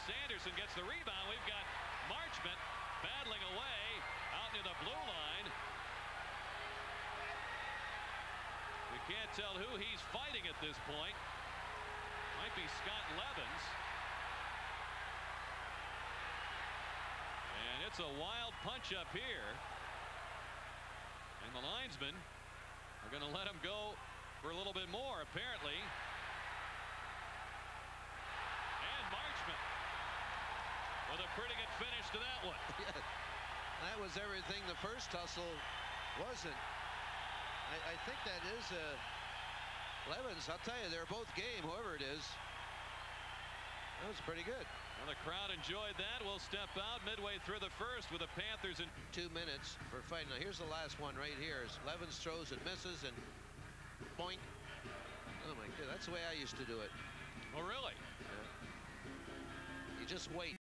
Sanderson gets the rebound. We've got Marchment battling away out near the blue line. We can't tell who he's fighting at this point. Might be Scott Levens. And it's a wild punch up here. And the linesmen are going to let him go for a little bit more, apparently. And Marchment with a pretty good finish to that one. Yeah, that was everything the first tussle wasn't. I think that is Levens. I'll tell you, they're both game, whoever it is. That was pretty good. Well, the crowd enjoyed that. We'll step out midway through the first with the Panthers in 2 minutes for fighting. Now here's the last one right here. As Levens throws and misses and point. Oh my God, that's the way I used to do it. Oh really? Yeah. You just wait.